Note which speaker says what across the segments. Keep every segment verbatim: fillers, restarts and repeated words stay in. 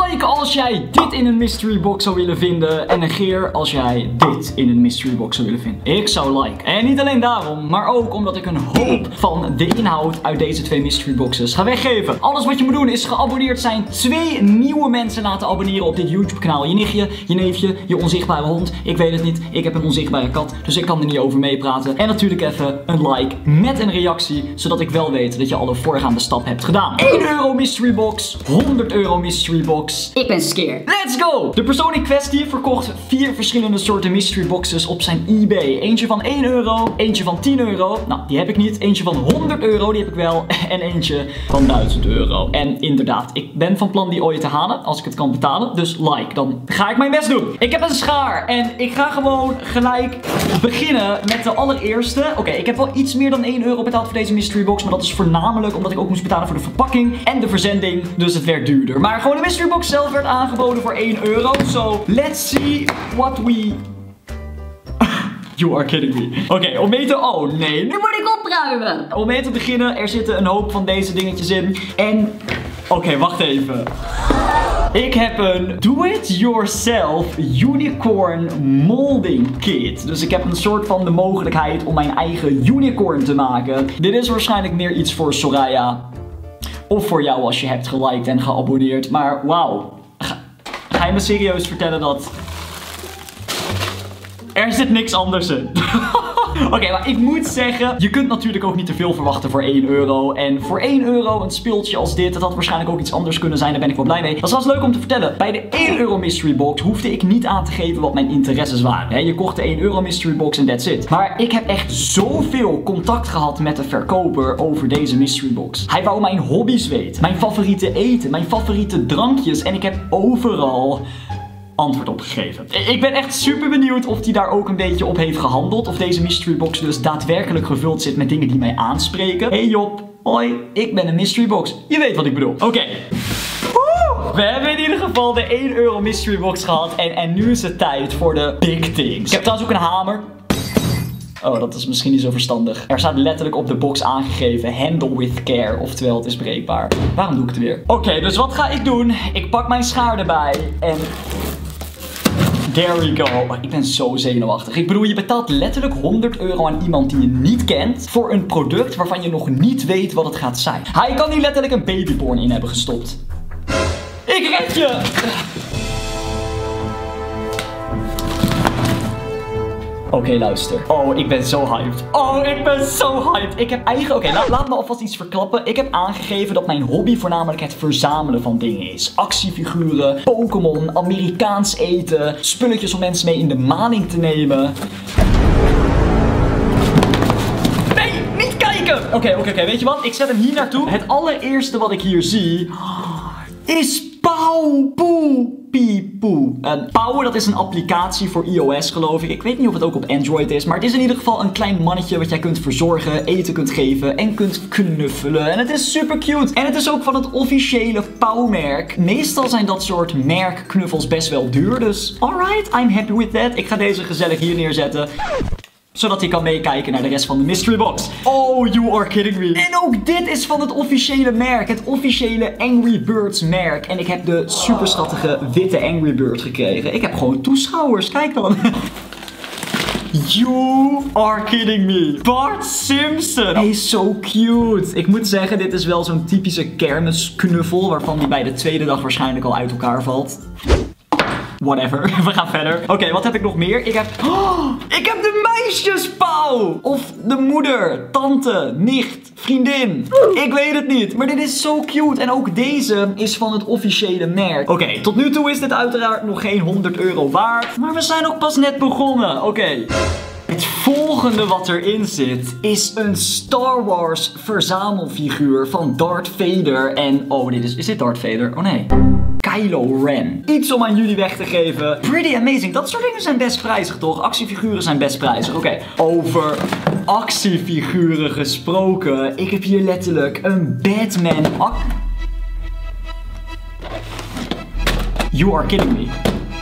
Speaker 1: Like als jij dit in een mystery box zou willen vinden. En negeer als jij dit in een mystery box zou willen vinden. Ik zou like. En niet alleen daarom, maar ook omdat ik een hoop van de inhoud uit deze twee mystery boxes ga weggeven. Alles wat je moet doen is geabonneerd zijn. Twee nieuwe mensen laten abonneren op dit YouTube kanaal. Je nichtje, je neefje, je onzichtbare hond. Ik weet het niet. Ik heb een onzichtbare kat. Dus ik kan er niet over meepraten. En natuurlijk even een like met een reactie. Zodat ik wel weet dat je alle voorgaande stap hebt gedaan. één euro mystery box. honderd euro mystery box.
Speaker 2: Ik ben scared.
Speaker 1: Let's go! De persoon in kwestie verkocht vier verschillende soorten mystery boxes op zijn eBay. Eentje van één euro. Eentje van tien euro. Nou, die heb ik niet. Eentje van honderd euro. Die heb ik wel. En eentje van duizend euro. En inderdaad, ik ben van plan die ooit te halen. Als ik het kan betalen. Dus like. Dan ga ik mijn best doen. Ik heb een schaar. En ik ga gewoon gelijk beginnen met de allereerste. Oké, okay, ik heb wel iets meer dan één euro betaald voor deze mystery box. Maar dat is voornamelijk omdat ik ook moest betalen voor de verpakking en de verzending. Dus het werd duurder. Maar gewoon de mystery box zelf werd aangeboden voor één euro. So, let's see what we... You are kidding me. Oké, okay, om mee te... Oh, nee.
Speaker 2: Nu moet ik opruimen.
Speaker 1: Om mee te beginnen, er zitten een hoop van deze dingetjes in. En... Oké, okay, wacht even. Ik heb een do-it-yourself unicorn molding kit. Dus ik heb een soort van de mogelijkheid om mijn eigen unicorn te maken. Dit is waarschijnlijk meer iets voor Soraya. Of voor jou als je hebt geliked en geabonneerd. Maar wauw. Ga, ga je me serieus vertellen dat... Er zit niks anders in. Oké, okay, maar ik moet zeggen, je kunt natuurlijk ook niet te veel verwachten voor één euro. En voor één euro een speeltje als dit, dat had waarschijnlijk ook iets anders kunnen zijn. Daar ben ik wel blij mee. Dat is wel leuk om te vertellen. Bij de één euro mystery box hoefde ik niet aan te geven wat mijn interesses waren. He, je kocht de één euro mystery box en that's it. Maar ik heb echt zoveel contact gehad met de verkoper over deze mystery box. Hij wou mijn hobby's weten. Mijn favoriete eten. Mijn favoriete drankjes. En ik heb overal... antwoord op gegeven. Ik ben echt super benieuwd of hij daar ook een beetje op heeft gehandeld. Of deze mystery box dus daadwerkelijk gevuld zit met dingen die mij aanspreken. Hey Job, hoi, ik ben een mystery box. Je weet wat ik bedoel. Oké. Okay. We hebben in ieder geval de één euro mystery box gehad. En, en nu is het tijd voor de big things. Ik heb trouwens ook een hamer. Oh, dat is misschien niet zo verstandig. Er staat letterlijk op de box aangegeven: handle with care. Oftewel, het is breekbaar. Waarom doe ik het weer? Oké, okay, dus wat ga ik doen? Ik pak mijn schaar erbij. En... there we go. Oh, ik ben zo zenuwachtig. Ik bedoel, je betaalt letterlijk honderd euro aan iemand die je niet kent voor een product waarvan je nog niet weet wat het gaat zijn. Hij kan hier letterlijk een babyborn in hebben gestopt. Ik red je! Oké, okay, luister. Oh, ik ben zo hyped. Oh, ik ben zo hyped. Ik heb eigen... Oké, okay, laat, laat me alvast iets verklappen. Ik heb aangegeven dat mijn hobby voornamelijk het verzamelen van dingen is. Actiefiguren, Pokémon, Amerikaans eten, spulletjes om mensen mee in de maling te nemen. Nee, niet kijken! Oké, okay, oké, okay, oké. Weet je wat? Ik zet hem hier naartoe. Het allereerste wat ik hier zie is Pauw Poe Pie Poe. Uh, Pauw, dat is een applicatie voor iOS, geloof ik. Ik weet niet of het ook op Android is, maar het is in ieder geval een klein mannetje wat jij kunt verzorgen, eten kunt geven en kunt knuffelen. En het is super cute. En het is ook van het officiële Pauw-merk. Meestal zijn dat soort merkknuffels best wel duur, dus alright, I'm happy with that. Ik ga deze gezellig hier neerzetten, zodat hij kan meekijken naar de rest van de mystery box. Oh, you are kidding me. En ook dit is van het officiële merk. Het officiële Angry Birds merk. En ik heb de super schattige witte Angry Bird gekregen. Ik heb gewoon toeschouwers. Kijk dan. You are kidding me. Bart Simpson. Hij is zo cute. Ik moet zeggen, dit is wel zo'n typische kermisknuffel, waarvan die bij de tweede dag waarschijnlijk al uit elkaar valt. Whatever, we gaan verder. Oké, okay, wat heb ik nog meer? Ik heb... Oh, ik heb de meisjespauw! Of de moeder, tante, nicht, vriendin. Ik weet het niet, maar dit is zo cute. En ook deze is van het officiële merk. Oké, okay, tot nu toe is dit uiteraard nog geen honderd euro waard. Maar we zijn ook pas net begonnen. Oké. Okay. Het volgende wat erin zit is een Star Wars verzamelfiguur van Darth Vader. En, oh, dit is... Is dit Darth Vader? Oh nee. Kylo Ren. Iets om aan jullie weg te geven. Pretty amazing. Dat soort dingen zijn best prijzig, toch? Actiefiguren zijn best prijzig. Oké. Okay. Over actiefiguren gesproken. Ik heb hier letterlijk een Batman. You are kidding me.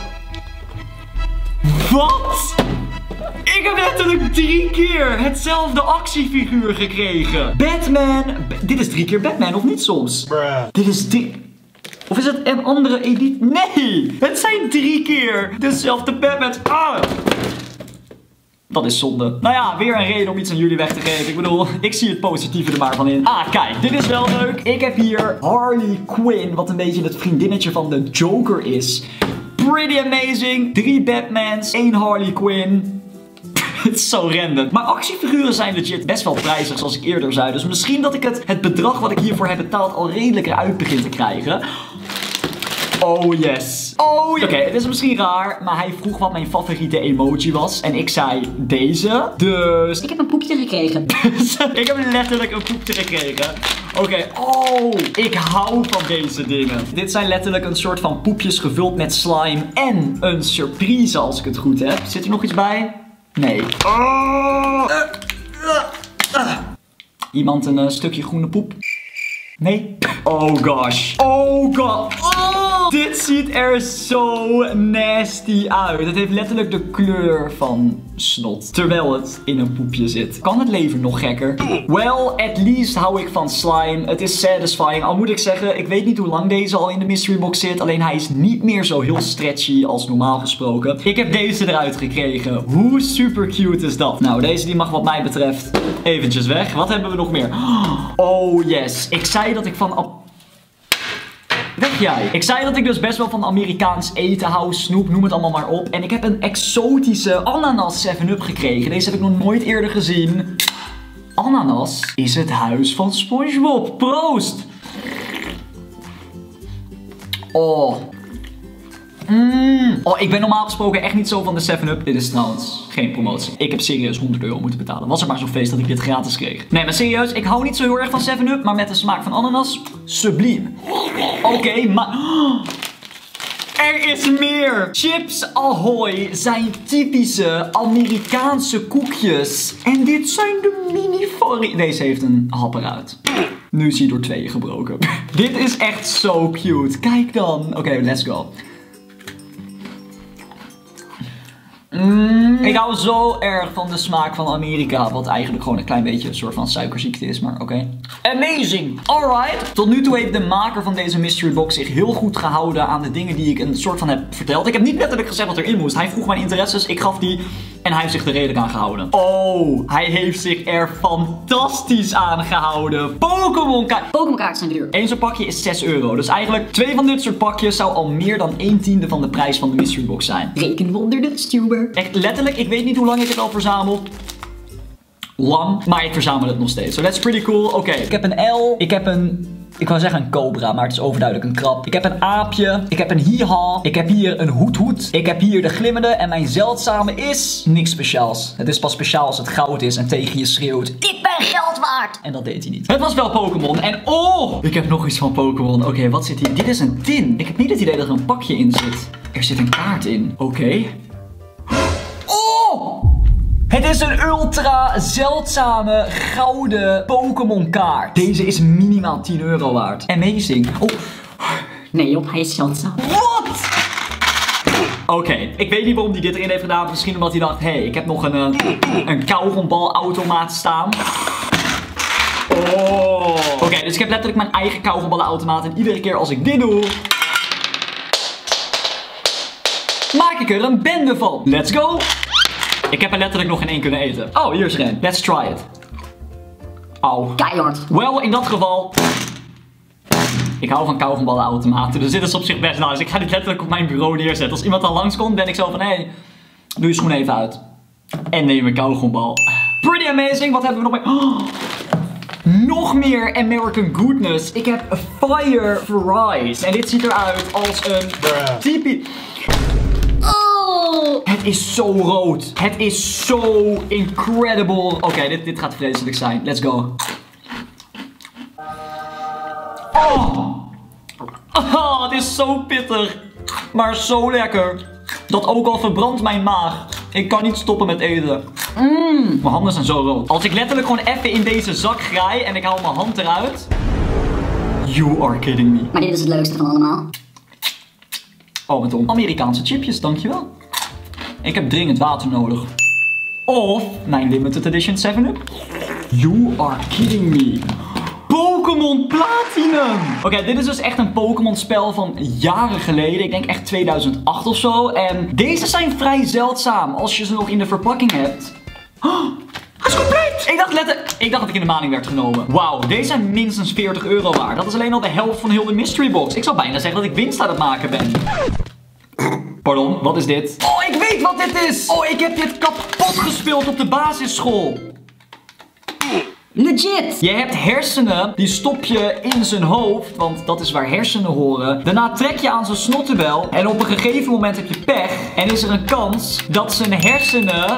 Speaker 1: Wat? Ik heb letterlijk drie keer hetzelfde actiefiguur gekregen. Batman. B dit is drie keer Batman, of niet soms? Bruh. Dit is drie... Of is het een andere editie? Nee! Het zijn drie keer dezelfde Batmans. Ah! Dat is zonde. Nou ja, weer een reden om iets aan jullie weg te geven. Ik bedoel, ik zie het positieve er maar van in. Ah, kijk, dit is wel leuk. Ik heb hier Harley Quinn, wat een beetje het vriendinnetje van de Joker is. Pretty amazing. Drie Batmans, één Harley Quinn. Het is zo random. Maar actiefiguren zijn legit best wel prijzig, zoals ik eerder zei. Dus misschien dat ik het, het bedrag wat ik hiervoor heb betaald al redelijk eruit begin te krijgen. Oh yes. Oh yes. Oké, okay, het is misschien raar, maar hij vroeg wat mijn favoriete emoji was. En ik zei deze. Dus...
Speaker 2: Ik heb een poepje gekregen.
Speaker 1: Ik heb letterlijk een poepje gekregen. Oké, okay. Oh, ik hou van deze dingen. Dit zijn letterlijk een soort van poepjes gevuld met slime en een surprise als ik het goed heb. Zit er nog iets bij? Nee. Oh. Uh, uh, uh. Iemand een uh, stukje groene poep? Nee? Oh gosh. Oh god. Oh, dit ziet er zo nasty uit. Het heeft letterlijk de kleur van snot. Terwijl het in een poepje zit. Kan het leven nog gekker? Well, at least hou ik van slime. Het is satisfying. Al moet ik zeggen, ik weet niet hoe lang deze al in de mystery box zit. Alleen hij is niet meer zo heel stretchy als normaal gesproken. Ik heb deze eruit gekregen. Hoe super cute is dat? Nou, deze die mag wat mij betreft eventjes weg. Wat hebben we nog meer? Oh yes. Ik zei dat ik van... Weg jij. Ik zei dat ik dus best wel van Amerikaans eten hou, snoep, noem het allemaal maar op. En ik heb een exotische ananas seven up gekregen. Deze heb ik nog nooit eerder gezien. Ananas is het huis van SpongeBob. Proost! Oh. Mm. Oh, ik ben normaal gesproken echt niet zo van de seven up. Dit is trouwens geen promotie. Ik heb serieus honderd euro moeten betalen. Was er maar zo'n feest dat ik dit gratis kreeg. Nee, maar serieus, ik hou niet zo heel erg van seven up. Maar met de smaak van ananas, subliem. Oké, okay, maar... Er is meer! Chips Ahoy zijn typische Amerikaanse koekjes. En dit zijn de mini vari... Deze heeft een hap eruit. Nu is hij door tweeën gebroken. Dit is echt zo cute. Kijk dan. Oké, okay, let's go. Mm, ik hou zo erg van de smaak van Amerika. Wat eigenlijk gewoon een klein beetje een soort van suikerziekte is. Maar oké. Okay. Amazing! Alright. Tot nu toe heeft de maker van deze mystery box zich heel goed gehouden aan de dingen die ik een soort van heb verteld. Ik heb niet letterlijk gezegd wat erin moest. Hij vroeg mijn interesses. Ik gaf die. En hij heeft zich er redelijk aan gehouden. Oh, hij heeft zich er fantastisch aan gehouden. Pokémon kaart.
Speaker 2: Pokémon kaarten zijn duur.
Speaker 1: Eén zo'n pakje is zes euro. Dus eigenlijk twee van dit soort pakjes zou al meer dan een tiende van de prijs van de mystery box zijn.
Speaker 2: Rekenwonder de stuber.
Speaker 1: Echt letterlijk, ik weet niet hoe lang ik het al verzamel. Lang, maar ik verzamel het nog steeds. So that's pretty cool. Oké, okay. Ik heb een L. Ik heb een... Ik wou zeggen een cobra, maar het is overduidelijk een krab. Ik heb een aapje. Ik heb een hiha. Ik heb hier een hoedhoed. Ik heb hier de glimmende. En mijn zeldzame is niks speciaals. Het is pas speciaal als het goud is en tegen je schreeuwt:
Speaker 2: ik ben geld waard!
Speaker 1: En dat deed hij niet. Het was wel Pokémon. En oh! Ik heb nog iets van Pokémon. Oké, okay, wat zit hier? Dit is een tin. Ik heb niet het idee dat er een pakje in zit. Er zit een kaart in. Oké. Okay. Oh! Het is een ultra zeldzame gouden Pokémon kaart. Deze is minimaal tien euro waard. Amazing. Oh.
Speaker 2: Nee joh, hij is zeldzaam.
Speaker 1: Wat? Oké, okay. Ik weet niet waarom hij dit erin heeft gedaan. Misschien omdat hij dacht, hé, hey, ik heb nog een, een, een kauwgombalautomaat staan. Oh. Oké, okay, dus ik heb letterlijk mijn eigen kauwgomballenautomaat. En iedere keer als ik dit doe, maak ik er een bende van. Let's go. Ik heb er letterlijk nog geen één kunnen eten. Oh, hier is er een. Let's try it. Auw.
Speaker 2: Keihard.
Speaker 1: Wel, in dat geval... Ik hou van kauwgomballenautomaten, dus dit is op zich best nice. Ik ga dit letterlijk op mijn bureau neerzetten. Als iemand al langskomt, ben ik zo van, hé, hey, doe je schoen even uit. En neem een kauwgombal. Pretty amazing. Wat hebben we nog meer? Oh, nog meer American goodness. Ik heb Fire Fries. En dit ziet eruit als een typisch... Het is zo rood. Het is zo incredible. Oké, okay, dit, dit gaat vreselijk zijn. Let's go. Oh. Oh, het is zo pittig. Maar zo lekker. Dat ook al verbrandt mijn maag. Ik kan niet stoppen met eten. Mm. Mijn handen zijn zo rood. Als ik letterlijk gewoon even in deze zak graai en ik haal mijn hand eruit. You are kidding me.
Speaker 2: Maar dit is het leukste van allemaal.
Speaker 1: Oh, met om. Amerikaanse chipjes, dankjewel. Ik heb dringend water nodig. Of mijn limited edition seven up. You are kidding me. Pokémon Pokémon Platinum. Oké, okay, dit is dus echt een Pokémon spel van jaren geleden. Ik denk echt tweeduizend acht of zo. En deze zijn vrij zeldzaam als je ze nog in de verpakking hebt. Oh, hij is compleet! Ik dacht, letten, ik dacht dat ik in de maling werd genomen. Wauw, deze zijn minstens veertig euro waard. Dat is alleen al de helft van heel de mystery box. Ik zou bijna zeggen dat ik winst aan het maken ben. Pardon, wat is dit? Oh, ik weet wat dit is! Oh, ik heb dit kapot gespeeld op de basisschool.
Speaker 2: Legit!
Speaker 1: Je hebt hersenen, die stop je in zijn hoofd, want dat is waar hersenen horen. Daarna trek je aan zijn snottebel en op een gegeven moment heb je pech. En is er een kans dat zijn hersenen...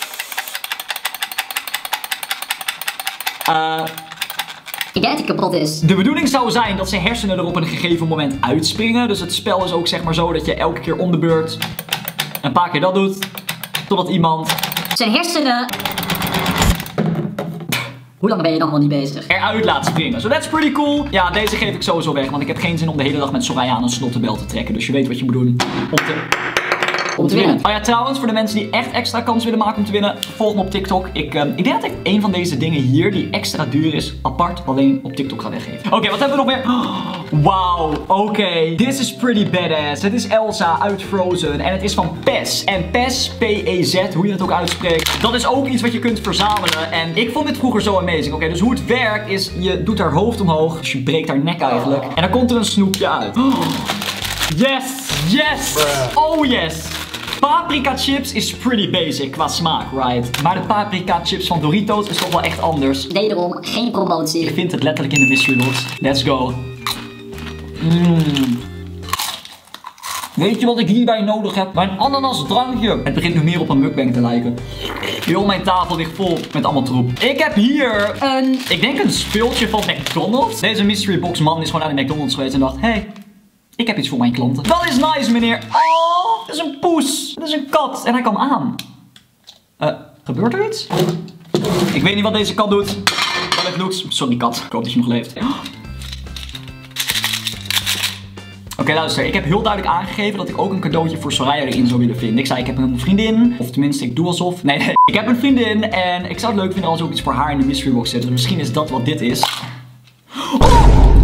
Speaker 1: Uh...
Speaker 2: Ik denk dat het kapot is.
Speaker 1: De bedoeling zou zijn dat zijn hersenen er op een gegeven moment uitspringen. Dus het spel is ook zeg maar zo dat je elke keer om de beurt een paar keer dat doet. Totdat iemand...
Speaker 2: Zijn hersenen... Hoe lang ben je nog wel niet bezig?
Speaker 1: Eruit laat springen. So that's pretty cool. Ja, deze geef ik sowieso weg. Want ik heb geen zin om de hele dag met Soraya aan een snottebel te trekken. Dus je weet wat je moet doen om te...
Speaker 2: Om te winnen.
Speaker 1: Oh ja, trouwens, voor de mensen die echt extra kans willen maken om te winnen, volg me op TikTok. Ik, um, ik denk dat ik een van deze dingen hier, die extra duur is, apart alleen op TikTok ga weggeven. Oké, okay, wat hebben we nog meer? Oh, wauw, oké. Okay. This is pretty badass. Het is Elsa uit Frozen en het is van P E S. En P E S, P E Z, hoe je het ook uitspreekt, dat is ook iets wat je kunt verzamelen. En ik vond dit vroeger zo amazing. Oké, okay, dus hoe het werkt is, je doet haar hoofd omhoog, dus je breekt haar nek eigenlijk. En dan komt er een snoepje uit. Oh. Yes, yes, oh yes. Paprika chips is pretty basic qua smaak, right? Maar de paprika chips van Doritos is toch wel echt anders.
Speaker 2: Wederom, geen promotie.
Speaker 1: Ik vind het letterlijk in de mystery box. Let's go. Mm. Weet je wat ik hierbij nodig heb? Mijn ananasdrankje. Het begint nu meer op een mukbang te lijken. Heel mijn tafel ligt vol met allemaal troep. Ik heb hier een, ik denk een speeltje van McDonald's. Deze mystery box man is gewoon naar de McDonald's geweest en dacht, hé, hey, ik heb iets voor mijn klanten. Dat is nice, meneer. Oh, dat is een poes. Dat is een kat. En hij kan aan. Uh, gebeurt er iets? Ik weet niet wat deze kat doet. Wat het doet. Sorry, kat. Ik hoop dat je nog leeft. Oh. Oké, okay, luister. Ik heb heel duidelijk aangegeven dat ik ook een cadeautje voor Soraya erin zou willen vinden. Ik zei, ik heb een vriendin. Of tenminste, ik doe alsof. Nee, nee. Ik heb een vriendin. En ik zou het leuk vinden als ook iets voor haar in de mystery box zit. Dus misschien is dat wat dit is. Oh!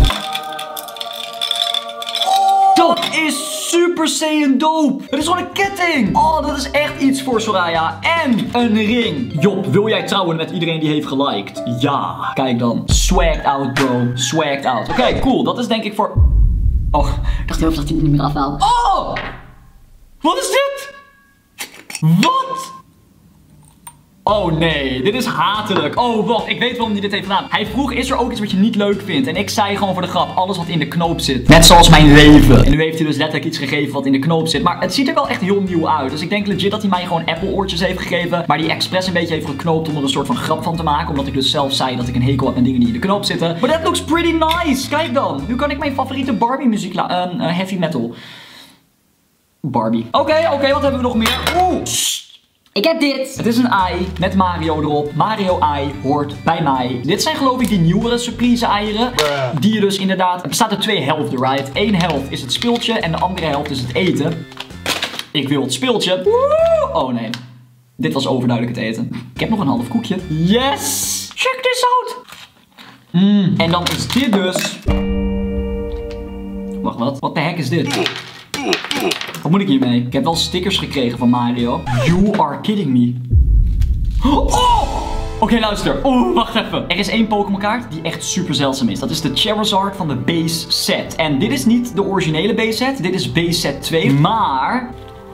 Speaker 1: Dat is Super Saiyan dope. Het is gewoon een ketting. Oh, dat is echt iets voor Soraya. En een ring. Job, wil jij trouwen met iedereen die heeft geliked? Ja. Kijk dan. Swagged out, bro. Swagged out. Oké, okay, cool. Dat is denk ik voor... Oh.
Speaker 2: Ik dacht heel even dat hij het niet meer afhaalt.
Speaker 1: Oh! Wat is dit? Wat? Oh nee, dit is hatelijk. Oh wacht, ik weet waarom hij dit heeft gedaan. Hij vroeg, is er ook iets wat je niet leuk vindt? En ik zei gewoon voor de grap, alles wat in de knoop zit. Net zoals mijn leven. En nu heeft hij dus letterlijk iets gegeven wat in de knoop zit. Maar het ziet er wel echt heel nieuw uit. Dus ik denk legit dat hij mij gewoon Apple oortjes heeft gegeven. Maar die expres een beetje heeft geknoopt om er een soort van grap van te maken. Omdat ik dus zelf zei dat ik een hekel heb aan dingen die in de knoop zitten. Maar that looks pretty nice. Kijk dan. Nu kan ik mijn favoriete Barbie muziek laten. Uh, uh, heavy metal. Barbie. Oké, okay, oké, okay, wat hebben we nog meer? Oeh.
Speaker 2: Ik heb dit.
Speaker 1: Het is een ei met Mario erop. Mario ei hoort bij mij. Dit zijn geloof ik die nieuwere surprise eieren. Bruh. Die je dus inderdaad... Het bestaat uit twee helften, right? Eén helft is het speeltje en de andere helft is het eten. Ik wil het speeltje. Woe! Oh nee. Dit was overduidelijk het eten. Ik heb nog een half koekje. Yes! Check this out! Mm. En dan is dit dus... Wacht, wat? Wat de heck is dit? Wat moet ik hiermee? Ik heb wel stickers gekregen van Mario. You are kidding me. Oh! Oké, okay, luister. Oeh, wacht even. Er is één Pokémon kaart die echt super zeldzaam is. Dat is de Charizard van de base set. En dit is niet de originele base set. Dit is base set twee. Maar...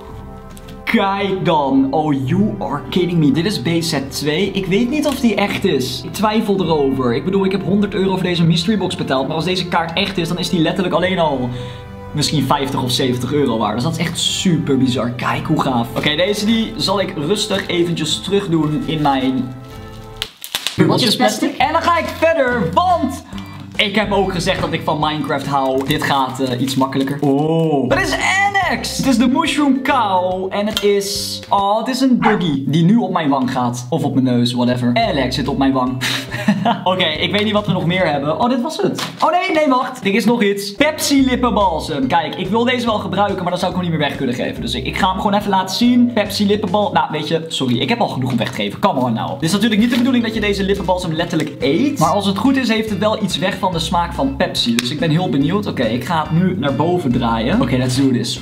Speaker 1: Kijk dan. Oh, you are kidding me. Dit is base set twee. Ik weet niet of die echt is. Ik twijfel erover. Ik bedoel, ik heb honderd euro voor deze mystery box betaald. Maar als deze kaart echt is, dan is die letterlijk alleen al... misschien vijftig of zeventig euro waard. Dus dat is echt super bizar. Kijk hoe gaaf. Oké, okay, deze die zal ik rustig eventjes terug doen in mijn... bubbeltjes plastic. En dan ga ik verder, want... ik heb ook gezegd dat ik van Minecraft hou. Dit gaat uh, iets makkelijker. Oh. Het is Alex. Het is de Mushroom Cow. En het is... Oh, het is een doggy die nu op mijn wang gaat. Of op mijn neus, whatever. Alex zit op mijn wang. Oké, okay, ik weet niet wat we nog meer hebben. Oh, dit was het. Oh nee, nee, wacht. Er is nog iets. Pepsi lippenbalsem. Kijk, ik wil deze wel gebruiken, maar dan zou ik hem niet meer weg kunnen geven. Dus ik, ik ga hem gewoon even laten zien. Pepsi lippenbalsem. Nou, weet je, sorry. Ik heb al genoeg om weg te geven. Come on nou. Dit is natuurlijk niet de bedoeling dat je deze lippenbalsem letterlijk eet. Maar als het goed is, heeft het wel iets weg van de smaak van Pepsi. Dus ik ben heel benieuwd. Oké, okay, ik ga het nu naar boven draaien. Oké, okay, let's do this.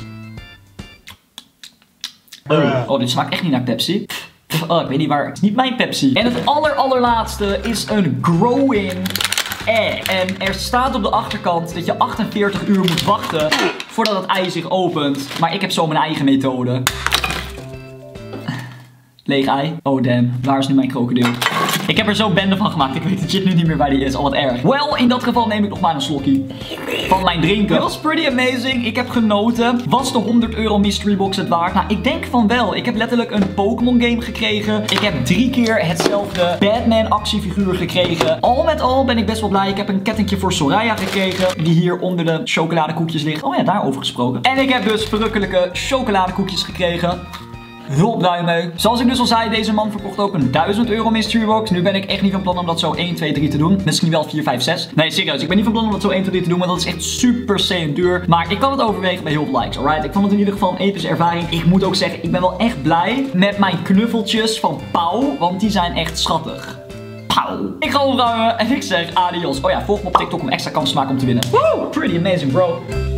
Speaker 1: Oh, oh, dit smaakt echt niet naar Pepsi. Oh, ik weet niet waar. Het is niet mijn Pepsi. En het aller allerlaatste is een growing egg. En er staat op de achterkant dat je achtenveertig uur moet wachten voordat het ei zich opent. Maar ik heb zo mijn eigen methode. Leeg ei. Oh damn, waar is nu mijn krokodil? Ik heb er zo bende van gemaakt. Ik weet het shit nu niet meer waar die is. Al wat erg. Wel, in dat geval neem ik nog maar een slokje van mijn drinken. Het was pretty amazing. Ik heb genoten. Was de honderd euro mystery box het waard? Nou, ik denk van wel. Ik heb letterlijk een Pokémon game gekregen. Ik heb drie keer hetzelfde Batman actiefiguur gekregen. Al met al ben ik best wel blij. Ik heb een kettingje voor Soraya gekregen. Die hier onder de chocoladekoekjes ligt. Oh ja, daarover gesproken. En ik heb dus verrukkelijke chocoladekoekjes gekregen. Heel blij mee. Zoals ik dus al zei, deze man verkocht ook een duizend euro mystery box. Nu ben ik echt niet van plan om dat zo één, twee, drie te doen. Misschien wel vier, vijf, zes. Nee, serieus. Ik ben niet van plan om dat zo één, twee, drie te doen. Want dat is echt super sane duur. Maar ik kan het overwegen bij heel veel likes. Alright. Ik vond het in ieder geval een epische ervaring. Ik moet ook zeggen, ik ben wel echt blij met mijn knuffeltjes van Pauw. Want die zijn echt schattig. Pauw. Ik ga opruimen en ik zeg adios. Oh ja, volg me op TikTok om extra kans te maken om te winnen. Woo! Pretty amazing, bro.